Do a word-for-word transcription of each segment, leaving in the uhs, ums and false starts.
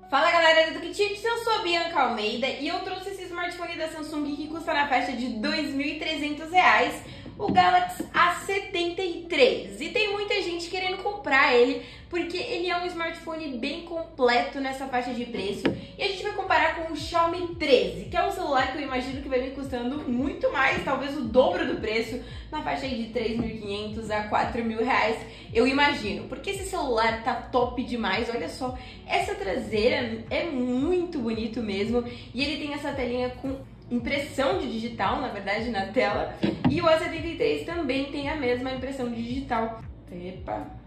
Fala galera do Kitips, eu sou a Bianca Almeida e eu trouxe esse smartphone da Samsung que custa na faixa de dois mil e trezentos reais, o Galaxy A setenta e três. E tem muita gente querendo comprar ele porque ele é um smartphone bem completo nessa faixa de preço. E a gente vai comparar com o Xiaomi treze, que é um celular que eu imagino que vai me custando muito mais, talvez o dobro do preço, na faixa aí de três mil e quinhentos a quatro mil reais, eu imagino. Porque esse celular tá top demais, olha só, essa traseira é muito bonito mesmo. E ele tem essa telinha com impressão de digital, na verdade, na tela. E o A setenta e três também tem a mesma impressão de digital. Epa!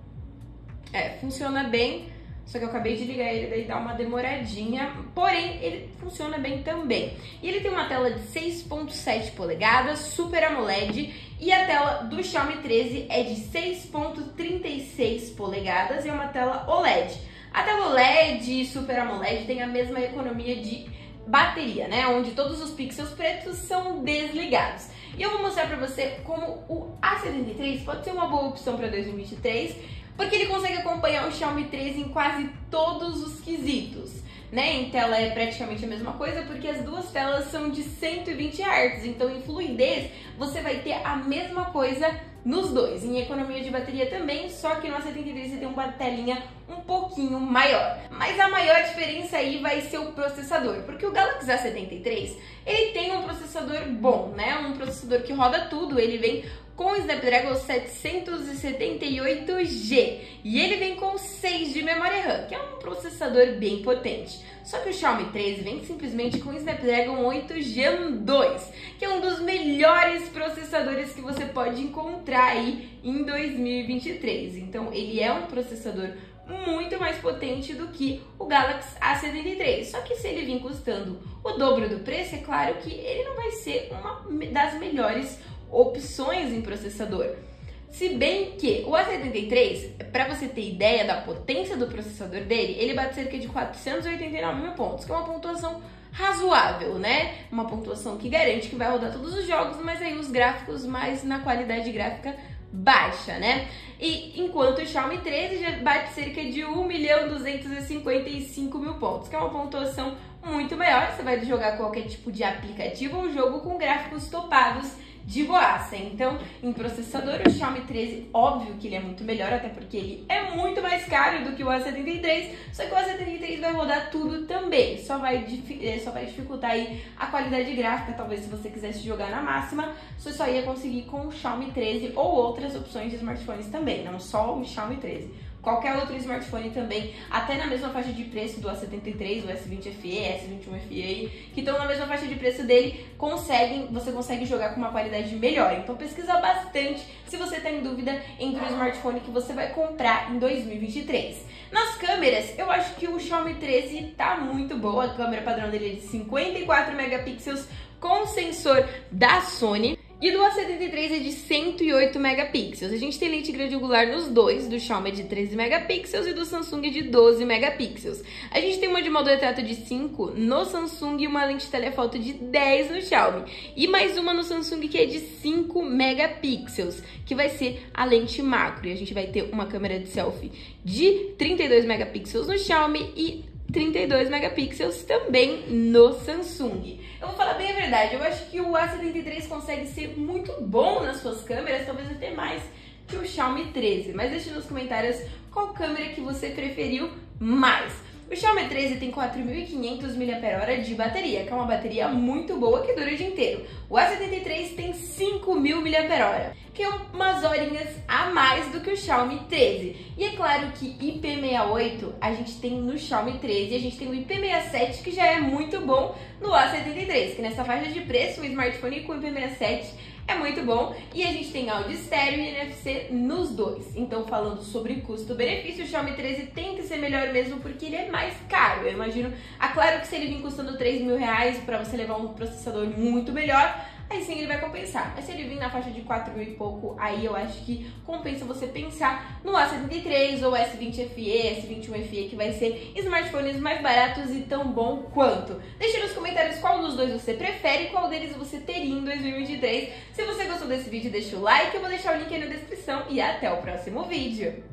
É, funciona bem, só que eu acabei de ligar ele, daí dá uma demoradinha, porém ele funciona bem também. E ele tem uma tela de seis ponto sete polegadas, Super AMOLED, e a tela do Xiaomi treze é de seis ponto trinta e seis polegadas e é uma tela O L E D. A tela O L E D e Super AMOLED tem a mesma economia de bateria, né? Onde todos os pixels pretos são desligados. E eu vou mostrar pra você como o A setenta e três pode ser uma boa opção para dois mil e vinte e três, porque ele consegue acompanhar o Xiaomi treze em quase todos os quesitos, né? Em tela é praticamente a mesma coisa, porque as duas telas são de cento e vinte hertz, então em fluidez você vai ter a mesma coisa nos dois. Em economia de bateria também, só que no A setenta e três você tem uma telinha um pouquinho maior. Mas a maior diferença aí vai ser o processador, porque o Galaxy A setenta e três, ele tem um processador bom, né? Um processador que roda tudo, ele vem com o Snapdragon setecentos e setenta e oito G e ele vem com seis de memória RAM, que é um processador bem potente. Só que o Xiaomi treze vem simplesmente com o Snapdragon oito Gen dois, que é um dos melhores processadores que você pode encontrar aí em dois mil e vinte e três. Então ele é um processador muito mais potente do que o Galaxy A setenta e três. Só que se ele vir custando o dobro do preço, é claro que ele não vai ser uma das melhores opções em processador. Se bem que o A setenta e três, para você ter ideia da potência do processador dele, ele bate cerca de quatrocentos e oitenta e nove mil pontos, que é uma pontuação razoável, né? Uma pontuação que garante que vai rodar todos os jogos, mas aí os gráficos mais na qualidade gráfica baixa, né? E enquanto o Xiaomi treze já bate cerca de um milhão duzentos e cinquenta e cinco mil pontos, que é uma pontuação muito maior. Você vai jogar qualquer tipo de aplicativo ou jogo com gráficos topados de boaça. Então, em processador, o Xiaomi treze, óbvio que ele é muito melhor, até porque ele é muito mais caro do que o A setenta e três, só que o A setenta e três vai rodar tudo também, só vai, só vai dificultar aí a qualidade gráfica. Talvez se você quisesse jogar na máxima, você só ia conseguir com o Xiaomi treze ou outras opções de smartphones também, não só o Xiaomi treze. Qualquer outro smartphone também, até na mesma faixa de preço do A setenta e três, o S vinte F E, S vinte e um F E, que estão na mesma faixa de preço dele, conseguem, você consegue jogar com uma qualidade melhor. Então pesquisa bastante se você está em dúvida entre o smartphone que você vai comprar em dois mil e vinte e três. Nas câmeras, eu acho que o Xiaomi treze tá muito boa. A câmera padrão dele é de cinquenta e quatro megapixels com sensor da Sony. E do A setenta e três é de cento e oito megapixels. A gente tem lente grande angular nos dois, do Xiaomi é de treze megapixels e do Samsung é de doze megapixels. A gente tem uma de modo retrato de cinco no Samsung e uma lente telefoto de dez no Xiaomi. E mais uma no Samsung que é de cinco megapixels, que vai ser a lente macro. E a gente vai ter uma câmera de selfie de trinta e dois megapixels no Xiaomi e trinta e dois megapixels também no Samsung. Eu vou falar bem a verdade, eu acho que o A setenta e três consegue ser muito bom nas suas câmeras, talvez até mais que o Xiaomi treze, mas deixe nos comentários qual câmera que você preferiu mais. O Xiaomi treze tem quatro mil e quinhentos miliampères-hora de bateria, que é uma bateria muito boa que dura o dia inteiro. O A setenta e três tem cinco mil miliampères-hora, que é umas horinhas a mais do que o Xiaomi treze. E é claro que I P sessenta e oito a gente tem no Xiaomi treze e a gente tem o I P sessenta e sete, que já é muito bom no A setenta e três, que nessa faixa de preço, o smartphone com I P sessenta e sete é muito bom. E a gente tem áudio estéreo e N F C nos dois. Então, falando sobre custo-benefício, o Xiaomi treze tem que ser melhor mesmo porque ele é mais caro. Eu imagino, é claro que se ele vir custando três mil reais para você levar um processador muito melhor, aí sim ele vai compensar. Mas se ele vir na faixa de quatro mil e pouco, aí eu acho que compensa você pensar no A setenta e três ou S vinte F E, S vinte e um F E, que vai ser smartphones mais baratos e tão bom quanto. Deixe nos comentários qual dos dois você prefere e qual deles você teria em dois mil e vinte e três. Se você gostou desse vídeo, deixa o like, eu vou deixar o link aí na descrição e até o próximo vídeo.